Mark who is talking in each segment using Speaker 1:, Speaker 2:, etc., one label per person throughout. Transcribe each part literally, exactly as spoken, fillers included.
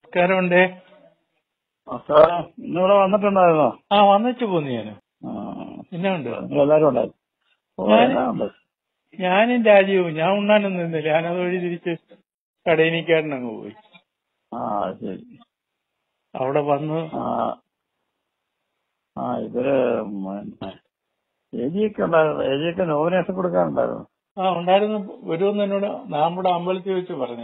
Speaker 1: നമസ്കാരമുണ്ടേ.
Speaker 2: നമസ്കാരം. ഇന്നിവിടെ വന്നിട്ടുണ്ടായിരുന്നോ?
Speaker 1: ആ വന്നിട്ട് പോന്നു ഞാന്. എന്നാ ഉണ്ട്?
Speaker 2: എല്ലാരും ഉണ്ടായിരുന്നു. ഓ, എല്ലാം ഉണ്ട്.
Speaker 1: ഞാനും രാജീവും. ഞാൻ ഉണ്ണാനൊന്നും നിന്നില്ല. ഞാനത് വഴി തിരിച്ച് കടയിനിക്കാരൻ അങ്ങ് പോയി.
Speaker 2: ആ ശരി.
Speaker 1: അവിടെ വന്ന്
Speaker 2: ആ ആ ഇവര് ഏജിയൊക്കെ ഉണ്ടായിരുന്നു. ഏജിയൊക്കെ നോമിനേഷൻ കൊടുക്കാനുണ്ടായിരുന്നു.
Speaker 1: ആ ഉണ്ടായിരുന്നു. വരുമെന്ന് എന്നോട് നമ്മുടെ അമ്പലത്തിൽ വെച്ച് പറഞ്ഞു.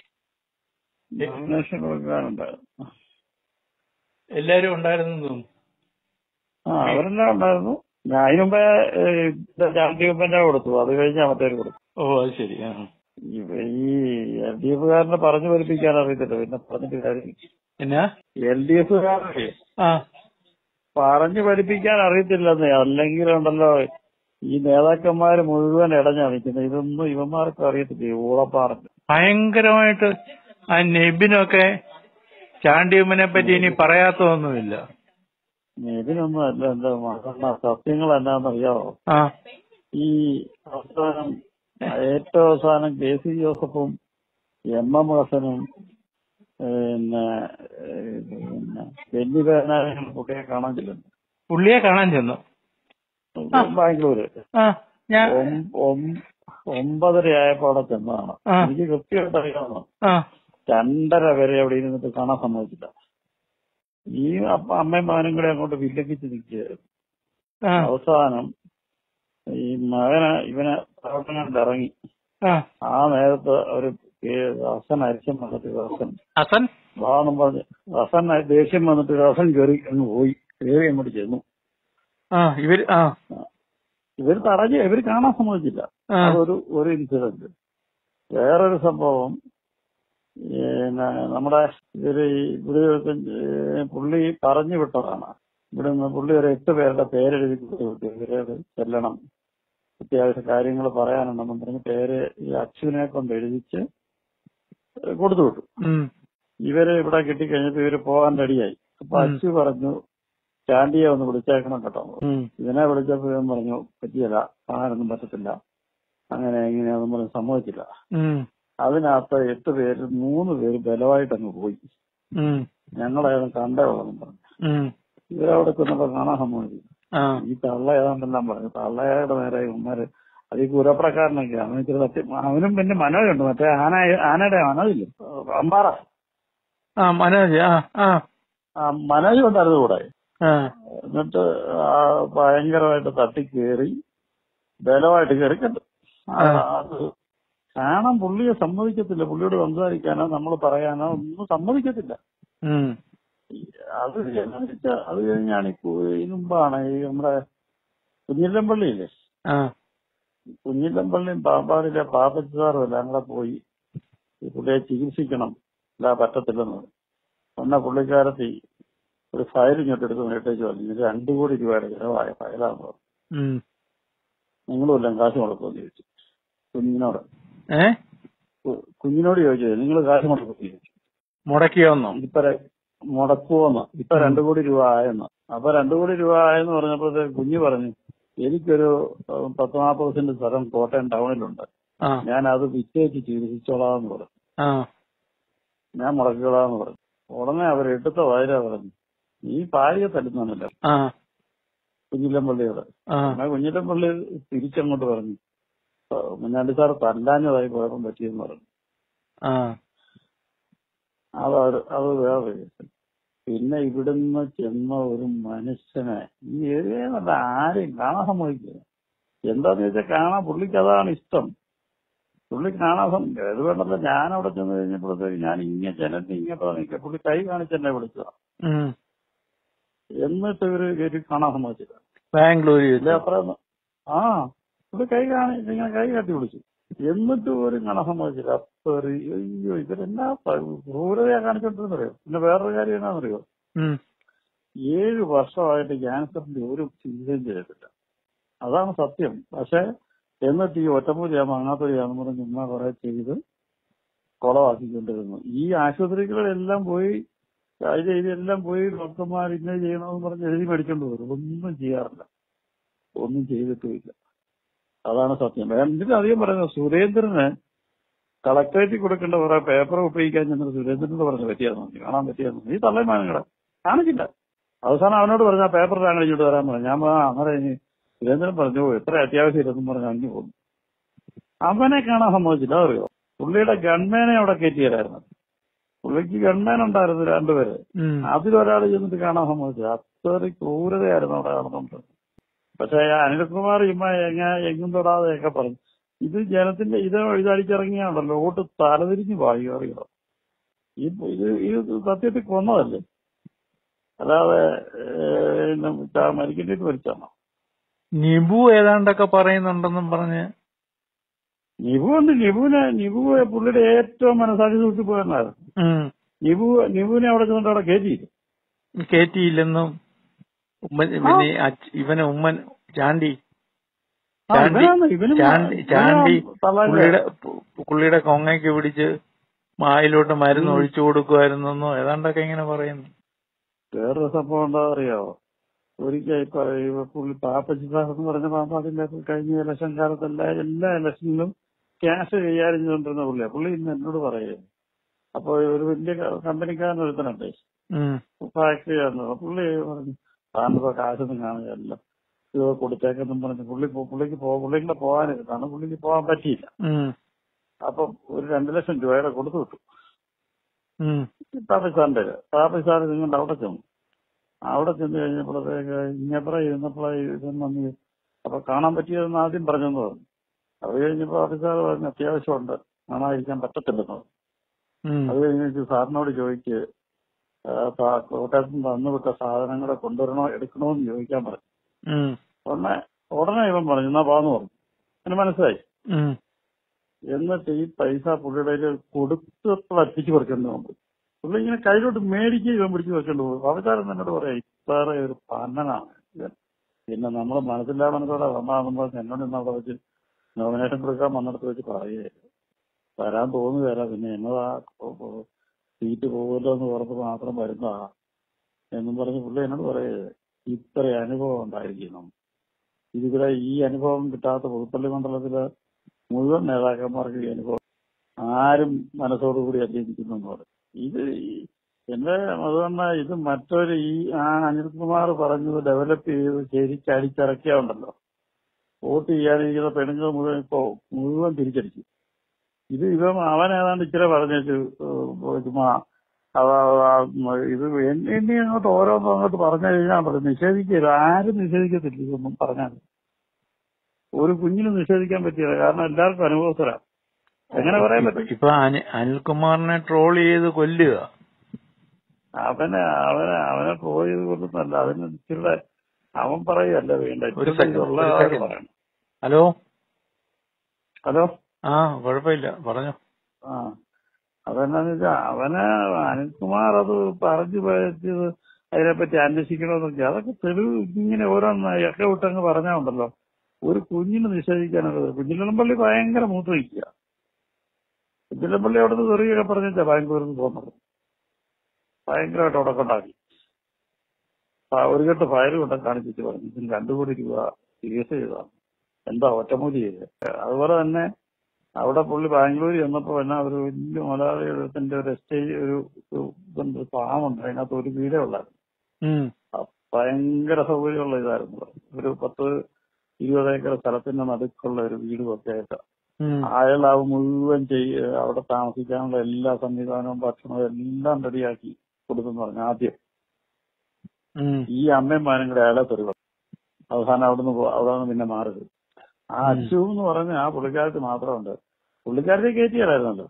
Speaker 2: നോമിനേഷൻ കൊടുക്കാനുണ്ടായിരുന്നു.
Speaker 1: എല്ലാരും ഉണ്ടായിരുന്നു തോന്നുന്നു.
Speaker 2: ആ അവരെല്ലാം ഉണ്ടായിരുന്നു. ഞാൻ അതിന് മുമ്പേ ജാതി മുമ്പേ കൊടുത്തു. അത് കഴിഞ്ഞാൽ മറ്റേര് കൊടുത്തു.
Speaker 1: ഓ അത് ശരി. ആ
Speaker 2: ഈ എൽ ഡി എഫുകാരനെ പറഞ്ഞു പഠിപ്പിക്കാൻ അറിയത്തില്ല. പിന്നെ പറഞ്ഞിട്ട് കാര്യം.
Speaker 1: എന്നാ
Speaker 2: എൽ ഡി എഫുകാരനെ
Speaker 1: ആ
Speaker 2: പറഞ്ഞു പഠിപ്പിക്കാൻ അറിയത്തില്ലെന്നേ. അല്ലെങ്കിൽ ഉണ്ടല്ലോ ഈ നേതാക്കന്മാര് മുഴുവൻ ഇടഞ്ഞാ നിൽക്കുന്നത്. ഇതൊന്നും ഇവന്മാർക്ക് അറിയത്തില്ല. ഈ ഊളപ്പാറ
Speaker 1: ഭയങ്കരമായിട്ട് ആ നെബിനൊക്കെ ചാണ്ടിയമ്മനെ പറ്റി ഇനി പറയാത്തതൊന്നുമില്ല.
Speaker 2: ഇതിനൊന്നും അല്ല. എന്താ മറന്ന സത്യങ്ങൾ എന്നാന്നറിയാവോ?
Speaker 1: ആ
Speaker 2: ഈ അവസാനം ഏറ്റവും അവസാനം കെ സി ജോസഫും എം എം ഹസനും പിന്നെ പിന്നെ ബെന്നി ബെഹനാനും കുട്ടിയെ കാണാൻ ചെല്ലുന്നു.
Speaker 1: പുള്ളിയെ കാണാൻ ചെന്നു
Speaker 2: ബാംഗ്ലൂര്.
Speaker 1: ഞാൻ
Speaker 2: ഒമ്പതര ആയപ്പോ അവിടെ ചെന്നതാണ്. എനിക്ക് കൃത്യമായിട്ട് അറിയാവുന്ന രണ്ടര വരെ അവിടെ ഇരുന്നിട്ട് കാണാൻ സമ്മതിച്ചില്ല. ഈ അപ്പ അമ്മയും മകനും കൂടെ അങ്ങോട്ട് വില്ലക്കിച്ച് നിൽക്കുകയായിരുന്നു. അവസാനം ഈ മകന് ഇവനെ പ്രവർത്തനം ഇറങ്ങി. ആ നേരത്ത് ഒരു ഹസൻ അരിശം വന്നിട്ട് ഹസൻ
Speaker 1: ഹസൻ
Speaker 2: വാന്നും പറഞ്ഞ് ഹസൻ ദേഷ്യം വന്നിട്ട് ഹസൻ കയറി അങ്ങ് പോയി. കയറി അങ്ങോട്ട് ചെന്നു.
Speaker 1: ഇവര്
Speaker 2: ഇവർ തടഞ്ഞ് ഇവർ കാണാൻ സമ്മതിച്ചില്ല. അതൊരു ഒരു ഇൻസിഡന്റ്. വേറൊരു സംഭവം പിന്നെ നമ്മുടെ ഇവര് ഇവിടെ പുള്ളി പറഞ്ഞു വിട്ടതാണ്. ഇവിടെ നിന്ന് പുള്ളി ഒരു എട്ട് പേരുടെ പേരെഴുതി കൊടുത്തു വിട്ടു. ഇവരോട് ചെല്ലണം, അത്യാവശ്യ കാര്യങ്ങൾ പറയാനുണ്ടെന്നും പറഞ്ഞ് പേര് ഈ അച്ഛനെ കൊണ്ട് എഴുതിച്ച് കൊടുത്തു വിട്ടു. ഇവര് ഇവിടെ കിട്ടിക്കഴിഞ്ഞപ്പോ ഇവര് പോകാൻ റെഡിയായി. അപ്പൊ അച്ചു പറഞ്ഞു ചാണ്ടിയെ ഒന്ന് വിളിച്ചേക്കണം കേട്ടോ. ഇതിനെ വിളിച്ചപ്പോ ഇവൻ പറഞ്ഞു പറ്റിയല്ല, കാണാനൊന്നും പറ്റത്തില്ല, അങ്ങനെ എങ്ങനെയാണെന്നും പറഞ്ഞ് സമ്മതിച്ചില്ല. അതിനകത്ത് എട്ട് പേര് മൂന്ന് പേര് ബലമായിട്ട് അങ്ങ് പോയി. ഞങ്ങളേതും കണ്ടേ ഉള്ളതെന്നും പറഞ്ഞു. ഇവരവിടെ ചെന്നപ്പോ കാണാൻ സമ്മതിച്ചില്ല. ഈ തള്ള ഏതാണ്ടെല്ലാം പറഞ്ഞു. തള്ളയുടെ നേരെ ഇവന്മാര് അത് ഈ പുരപ്രക്കാരനൊക്കെ അവന് ഇച്ചിരി സത്യം. അവനും പിന്നെ മനോജുണ്ട്. മറ്റേ ആന ആനയുടെ മനോജില്ലേ അമ്പാറ
Speaker 1: മനോജ്
Speaker 2: മനോജ് ഉണ്ടായിരുന്നു കൂടെ. എന്നിട്ട് ഭയങ്കരമായിട്ട് തട്ടിക്കേറി ബലമായിട്ട് കയറി കണ്ടു. അത് കാണാൻ പുള്ളിയെ സമ്മതിക്കത്തില്ല. പുള്ളിയോട് സംസാരിക്കാനോ നമ്മൾ പറയാനോ ഒന്നും സമ്മതിക്കത്തില്ല. അത് വെച്ചാ അത് കഴിഞ്ഞാണ് ഈ മുമ്പാണ് ഈ നമ്മുടെ കുഞ്ഞില്ലംപള്ളിയില്ലേ, കുഞ്ഞില്ലംപള്ളിയും പാമ്പാടിലെ പാപ്പച്ചി സാറും എല്ലാം കൂടെ പോയി ഈ പുള്ളിയെ ചികിത്സിക്കണം, ഇല്ല പറ്റത്തില്ലെന്ന് പറഞ്ഞു. ഒന്ന പുള്ളിക്കാരത്തി ഒരു ഫയൽ ഇങ്ങോട്ട് എടുത്ത് നേട്ടേച്ച് പറഞ്ഞു. ഇത് രണ്ടു കോടി രൂപയുടെ ചിലവായ ഫയലാന്ന് പറഞ്ഞു. നിങ്ങളും എല്ലാം കാശ് മുടക്കുമെന്ന് ചോദിച്ചു കുഞ്ഞിനോട്. കുഞ്ഞിനോട് ചോദിച്ചത് നിങ്ങൾ കാശ് മുടക്കുമെന്ന് ചോദിച്ചു.
Speaker 1: മുടക്കിയോന്നോ
Speaker 2: ഇപ്പൊ മുടക്കുവോന്ന്. ഇപ്പൊ രണ്ടു കോടി രൂപ ആയെന്ന്. അപ്പൊ രണ്ടു കോടി രൂപ ആയെന്ന് പറഞ്ഞപ്പോഴത്തേക്ക് കുഞ്ഞ് പറഞ്ഞു എനിക്കൊരു പത്ത് നാൽപ്പത് സെന്റ് സ്ഥലം കോട്ടയം ടൗണിലുണ്ട്, ഞാൻ അത് വിറ്റേച്ച് ചികിത്സിച്ചോളാന്ന് പറഞ്ഞു. ഞാൻ മുടക്കിക്കോളാന്ന് പറഞ്ഞു. ഉടനെ അവർ എടുത്ത വയലാ പറഞ്ഞു ഈ ഭാര്യ തല്ലുന്നല്ലോ കുഞ്ഞില്ലംപള്ളിയോട്. എന്നാൽ കുഞ്ഞില്ലംപള്ളി തിരിച്ചങ്ങോട്ട് പറഞ്ഞു മുന്നാണ്ടി സാർ തല്ലാഞ്ഞതായി കുഴപ്പം പറ്റിയെന്ന് പറഞ്ഞു. അത് അത് വേറെ. പിന്നെ ഇവിടുന്ന് ചെന്ന ഒരു മനുഷ്യനെ ഈ ഏരിയയിൽ ആരെയും കാണാൻ സമ്മതിക്കില്ല. എന്താന്ന് വെച്ചാൽ കാണാൻ പുള്ളിക്ക് അതാണ് ഇഷ്ടം. പുള്ളി കാണാൻ അത് വേണ്ടല്ലോ. ഞാൻ അവിടെ ചെന്ന് കഴിഞ്ഞപ്പോഴത്തേക്ക് ഞാൻ ഇങ്ങനെ ജനലിന് ഇങ്ങോട്ടോ നിൽക്കുക. പുള്ളി കൈ കാണിച്ചെന്നെ വിളിച്ചതാ. എന്നിട്ട് ഇവര് കയറ്റി കാണാൻ സമ്മതിച്ചില്ല.
Speaker 1: ബാംഗ്ലൂരിൽ
Speaker 2: അത്ര ആ പുള്ളി കൈ കാണി ഇങ്ങനെ കൈ കാട്ടി വിളിച്ചു. എന്നിട്ട് ഒരു കാണാൻ സമ്മതിച്ചില്ല. അപ്പൊ അയ്യോ ഇവരെന്നാ ക്രൂരതയാ കാണിച്ചോണ്ടിരുന്നറിയോ. പിന്നെ വേറൊരു കാര്യം എന്നാന്നറിയോ, ഏഴ് വർഷമായിട്ട് ക്യാൻസറിന്റെ ഒരു ചികിത്സയും ചെയ്തിട്ടില്ല. അതാണ് സത്യം. പക്ഷെ എന്നിട്ട് ഈ ഒറ്റമൂലിയാ മങ്ങാത്തൊലിയാന്ന് പറഞ്ഞ് ചുമ്മാ കുറെ ചെയ്ത് കുളമാക്കിക്കൊണ്ടിരുന്നു. ഈ ആശുപത്രികളെല്ലാം പോയി അത് ഇതെല്ലാം പോയി ഡോക്ടർമാർ ഇന്നത് ചെയ്യണമെന്ന് പറഞ്ഞ് എഴുതി മേടിച്ചോണ്ട് വരും. ഒന്നും ചെയ്യാറില്ല, ഒന്നും ചെയ്തിട്ടുമില്ല. അതാണ് സത്യം. എന്നിട്ട് അധികം പറയുന്നത് സുരേന്ദ്രന് കളക്ടറേറ്റിൽ കൊടുക്കേണ്ട കുറെ പേപ്പർ ഉപയോഗിക്കാൻ ചെന്നത് സുരേന്ദ്രനോട് പറഞ്ഞ് പറ്റിയായിരുന്നു, കാണാൻ പറ്റിയായിരുന്നു. ഈ തള്ളയമാനങ്ങളെ കാണിച്ചില്ല. അവസാനം അവനോട് പറഞ്ഞ ആ പേപ്പർ താങ്കൾ ഇങ്ങോട്ട് വരാൻ പറഞ്ഞു. ഞാൻ അങ്ങനെ ഇനി സുരേന്ദ്രൻ പറഞ്ഞു എത്ര അത്യാവശ്യം ഇല്ലെന്നും പറഞ്ഞ് അഞ്ഞു പോകുന്നു. അവനെ കാണാൻ സമ്മതിച്ചില്ല. അറിയോ, പുള്ളിയുടെ ഗൺമേനെ അവിടെ കയറ്റിയായിരുന്നു. പുള്ളിക്ക് ഗൺമേൻ ഉണ്ടായിരുന്നു രണ്ടുപേര്. അതിലൊരാൾ ചെന്നിട്ട് കാണാൻ സമ്മതിച്ചു. അത്ര ക്രൂരതയായിരുന്നു അവിടെ നടന്നുകൊണ്ട്. പക്ഷെ അനിൽകുമാർ ഇമ്മ എങ്ങ എങ്ങും തൊടാതെയൊക്കെ പറഞ്ഞു. ഇത് ജനത്തിന്റെ ഇത് ഇതടിച്ചിറങ്ങിയാണല്ലോ വോട്ട് തലതിരിഞ്ഞ് പായി. അറിയോ, ഈ ഇത് ഇത് സത്യത്തിൽ കൊന്നതല്ലേ, അല്ലാതെ മരിക്കേണ്ടിട്ട് മരിച്ചാണോ?
Speaker 1: നിബു ഏതാണ്ടൊക്കെ പറയുന്നുണ്ടെന്നും പറഞ്ഞ്.
Speaker 2: നിബു ഉണ്ട്. നിബുവിനെ നിബു പുള്ളിയുടെ ഏറ്റവും മനസ്സാക്ഷി സൂക്ഷിച്ചു പോയെന്നായിരുന്നു. നിബു നിബുവിനെ അവിടെ ചെന്നിട്ട് അവിടെ കയറ്റിയില്ല.
Speaker 1: കയറ്റിയില്ലെന്നും ഇവനെ ഉമ്മൻ ചാണ്ടി ചാണ്ടി പുള്ളിയുടെ പുള്ളിയുടെ കൊങ്ങയ്ക്ക് പിടിച്ച് മായിലോട്ട് മരുന്ന് ഒഴിച്ചു കൊടുക്കുമായിരുന്നോ ഏതാണ്ടൊക്കെ ഇങ്ങനെ പറയുന്നു.
Speaker 2: വേറൊരു സംഭവം എന്താ അറിയാവോ, ഒരിക്കൽ ഇപ്പൊ പുള്ളി പാപ്പച്ചി സാർ എന്ന് പറഞ്ഞ പാപ്പാടിന്റെ കഴിഞ്ഞ ഇലക്ഷൻ കാലത്ത് എല്ലാ എല്ലാ ഇലക്ഷനിലും ക്യാഷ് കൈകാര്യം ചെയ്തുകൊണ്ടിരുന്ന പുള്ളിയാ. പുള്ളി ഇന്ന് എന്നോട് പറയുന്നു. അപ്പൊ ഒരു വലിയ കമ്പനിക്കാരൻ ഒരുത്തനുണ്ട്, ഫാക്ടറി ആയിരുന്നു. പുള്ളി പറഞ്ഞു താനിപ്പോ കാശൊന്നും കാണുകയല്ല, ഇത് കൊടുത്തേക്കെന്നും പറഞ്ഞു പുള്ളി പുള്ളിക്ക് പുള്ളിക്ക് പോകാനിരുന്നാണ്. പുള്ളിക്ക് പോകാൻ പറ്റിയില്ല. അപ്പൊ ഒരു രണ്ടു ലക്ഷം രൂപയുടെ കൊടുത്തു വിട്ടു പാപ്പസാറിന്റെ. പാപ്പസാർ നിങ്ങളുടെ അവിടെ ചെന്നു. അവിടെ ചെന്ന് കഴിഞ്ഞപ്പോഴത്തേക്ക് ഇങ്ങപ്പുറം ഇരുന്നപ്പോഴായി ഇതെന്നു അപ്പൊ കാണാൻ പറ്റിയതെന്ന് ആദ്യം പറഞ്ഞെന്ന് പറഞ്ഞു. അത് കഴിഞ്ഞപ്പോ പാപ്പസാർ പറഞ്ഞു അത്യാവശ്യമുണ്ട്, കാണാതിരിക്കാൻ പറ്റത്തില്ലെന്ന് പറഞ്ഞു. അത് കഴിഞ്ഞിട്ട് സാറിനോട് ചോദിക്ക് കോട്ടയത്ത് നിന്ന് തന്നുവിട്ട സാധനങ്ങളെ കൊണ്ടുവരണോ എടുക്കണോ എന്ന് ചോദിക്കാൻ പറഞ്ഞു. ഉടനെ ഉടനെ ഇവൻ പറഞ്ഞു എന്നാ പാന്ന് പറഞ്ഞു. എന്നെ മനസ്സിലായി. എന്നിട്ട് ഈ പൈസ പുള്ളിയുടെ കൊടുത്തപ്പോൾ എത്തിച്ചു കൊടുക്കേണ്ടി വന്നു. പുള്ളി ഇങ്ങനെ കയ്യിലോട്ട് മേടിക്കുക ഇവൻ പിടിച്ച് വെക്കേണ്ടി പോകും. അവതാരം എന്നോട് പറയാം ഇത്ര ഒരു പന്നനാണ് ഇവൻ. പിന്നെ നമ്മളെ മനസ്സില്ലാ മനസ്സോടെ വന്നാണെന്ന് പറഞ്ഞ് എന്നോട് ഇന്ന് അവിടെ വെച്ച് നോമിനേഷൻ കൊടുക്കാൻ വന്നിടത്ത് വെച്ച് പറയുകയായിരുന്നു. വരാൻ തോന്നുകയല്ല, പിന്നെ എന്നതാ സീറ്റ് പോകുമല്ലോ എന്ന് പുറത്ത് മാത്രം വരുന്നതാ എന്നും പറഞ്ഞ് പുള്ളി എന്നോട് പറയുക ഇത്ര അനുഭവം ഉണ്ടായിരിക്കണം. ഇതിവിടെ ഈ അനുഭവം കിട്ടാത്ത പുതുപ്പള്ളി മണ്ഡലത്തിലെ മുഴുവൻ നേതാക്കന്മാർക്ക് ഈ അനുഭവം ആരും മനസ്സോടുകൂടി അന്വേഷിക്കുന്നെന്ന് പറയും. ഇത് എന്റെ അതുതന്നെ ഇത് മറ്റൊരു ഈ ആ അനിൽകുമാർ പറഞ്ഞത് ഡെവലപ്പ് ചെയ്ത് ശരിക്ക് അടിച്ചിറക്കിയ ഉണ്ടല്ലോ, വോട്ട് ചെയ്യാനിരിക്കുന്ന പെണ്ണുങ്ങൾ മുഴുവൻ ഇപ്പോ മുഴുവൻ തിരിച്ചടിച്ചു. ഇത് ഇവൻ അവൻ ഏതാണ്ട് ഇച്ചിരി പറഞ്ഞു ചുമ്മാ ഇത് എണ്ണി അങ്ങോട്ട് ഓരോന്നും അങ്ങോട്ട് പറഞ്ഞു കഴിഞ്ഞാൽ പറയും നിഷേധിക്കരുത്. ആരും നിഷേധിക്കത്തില്ല. ഇതൊന്നും പറഞ്ഞാൽ ഒരു കുഞ്ഞിന് നിഷേധിക്കാൻ പറ്റില്ല, കാരണം എല്ലാവർക്കും അനുഭവസ്ഥരാ. എങ്ങനെ പറയാൻ പറ്റും?
Speaker 1: ഇപ്പൊ അനിൽകുമാറിനെ ട്രോൾ ചെയ്ത് കൊല്ലുക.
Speaker 2: അവനെ അവനെ അവനെ ട്രോൾ ചെയ്ത് കൊല്ലുന്നല്ല, അതിന് ഇച്ചിരി അവൻ പറയുകയല്ല വേണ്ട. പറയണം.
Speaker 1: ഹലോ
Speaker 2: ഹലോ
Speaker 1: ആ കുഴപ്പമില്ല പറഞ്ഞോ.
Speaker 2: ആ അതെന്നാന്ന് വെച്ചാ അവനെ അനിൽകുമാർ അത് പറഞ്ഞു പറ്റിയത് അതിനെപ്പറ്റി അന്വേഷിക്കണമെന്ന് വെച്ചാൽ അതൊക്കെ തെളിവ് ഇങ്ങനെ ഓരോന്ന് ഒക്കെ വിട്ടങ്ങ് പറഞ്ഞാൽ ഉണ്ടല്ലോ ഒരു കുഞ്ഞിന് നിഷേധിക്കാനുള്ളത്. കുഞ്ഞിലമ്പള്ളി ഭയങ്കര മൂത്ത് വയ്ക്കുക. കുഞ്ഞിലമ്പള്ളി അവിടുന്ന് തെറിയൊക്കെ പറഞ്ഞാ ബാംഗ്ലൂരിൽ നിന്ന് പോകുന്നത് ഭയങ്കരമായിട്ട് അവിടെ കൊണ്ടാക്കി ഒരു കെട്ട് ഫയൽ കൊണ്ട കാണിച്ചിട്ട് പറഞ്ഞു ഇതിന് രണ്ടു കോടി രൂപ ചികിത്സ ചെയ്തതാണ്, എന്താ ഒറ്റമൂലി ചെയ്ത്. അതുപോലെ തന്നെ അവിടെ പുള്ളി ബാംഗ്ലൂർ ചെന്നപ്പോ എന്നാ ഒരു വലിയ മലയാളിയുടെ ഒരു എസ്റ്റേജ് ഒരു ഇതുണ്ട് ഫാമുണ്ട്, അതിനകത്ത് ഒരു വീടേ ഉള്ളായിരുന്നു. ഭയങ്കര സൗകര്യമുള്ള ഇതായിരുന്നു. ഒരു പത്ത് ഇരുപത് ഏക്കർ സ്ഥലത്തിന്റെ നടുക്കുള്ള ഒരു വീടും ഒക്കെ ആയിട്ട് അയാൾ അത് മുഴുവൻ ചെയ്യ അവിടെ താമസിക്കാനുള്ള എല്ലാ സംവിധാനവും ഭക്ഷണവും എല്ലാം റെഡിയാക്കി കൊടുത്തെന്ന് പറഞ്ഞു. ആദ്യം ഈ അമ്മയും കൂടെ അയാളെ തെറിവ് അവസാനം അവിടുന്ന് അവിടെ നിന്ന് പിന്നെ മാറുക. ആ അച്ചു എന്ന് പറഞ്ഞ ആ പുള്ളിക്കാരത്തി മാത്രമുണ്ട്. പുള്ളിക്കാരത്തെ കയറ്റിയാലായിരുന്നല്ലോ,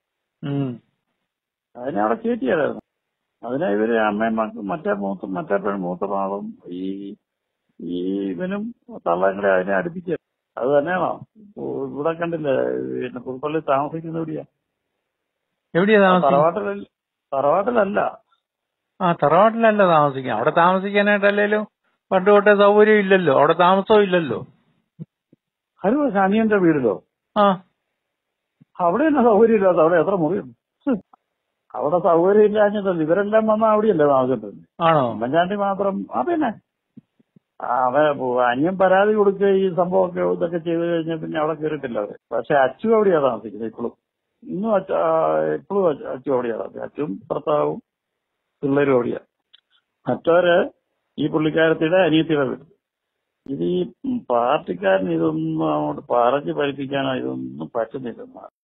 Speaker 2: അതിനെ അവിടെ കയറ്റിയാലായിരുന്നു. അതിനെ ഇവര് അമ്മയും മറ്റേ മൂത്ത മറ്റേ മൂത്ത പാവം ഈ ഈ ഇവനും തള്ളയും കൂടെ അതിനെ അടുപ്പിച്ച. അത് തന്നെയാണോ ഇവിടെ കണ്ടില്ലേ പിന്നെ പുതുപ്പള്ളി താമസിക്കുന്ന എവിടെയാ?
Speaker 1: എവിടെയാ
Speaker 2: തറവാട്ടിലല്ല. തറവാട്ടിലല്ല
Speaker 1: ആ തറവാട്ടിലല്ല താമസിക്കാം. അവിടെ താമസിക്കാനായിട്ടല്ലേലും പണ്ട് തൊട്ടേ സൗകര്യം ഇല്ലല്ലോ, അവിടെ താമസവും ഇല്ലല്ലോ.
Speaker 2: അത് അനിയന്റെ വീടിലോ?
Speaker 1: ആ
Speaker 2: അവിടെ തന്നെ സൗകര്യം ഇല്ലാത്ത. അവിടെ എത്ര മുറിയുണ്ട്? അവിടെ സൗകര്യം ഇല്ലാഞ്ഞിട്ടല്ല, ഇവരെല്ലാം വന്നാൽ അവിടെയല്ലേ താമസിക്കുന്നത്.
Speaker 1: ആണോ?
Speaker 2: ഉമ്മൻചാണ്ടി മാത്രം. ആ പിന്നെ അവ അനിയൻ പരാതി കൊടുക്കുക ഈ സംഭവമൊക്കെ ഇതൊക്കെ ചെയ്ത് കഴിഞ്ഞാൽ പിന്നെ അവിടെ കയറിയിട്ടില്ല അവര്. പക്ഷെ അച്ചു അവിടെയാ താമസിക്കുന്നത് ഇപ്പോഴും. ഇന്നും അച്ഛ എപ്പോഴും അച്ഛൻ ഓടിയാണ്. അച്ഛനും ഭർത്താവും പിള്ളേരും ഓടിയാണ്. മറ്റവര് ഈ പുള്ളിക്കാരത്തിയുടെ അനിയത്തിയുടെ വീട്. ഇത് ഈ പാർട്ടിക്കാരന് ഇതൊന്നും അങ്ങോട്ട് പറഞ്ഞു പഠിപ്പിക്കാനോ ഇതൊന്നും പറ്റുന്നില്ലെന്നാണ്.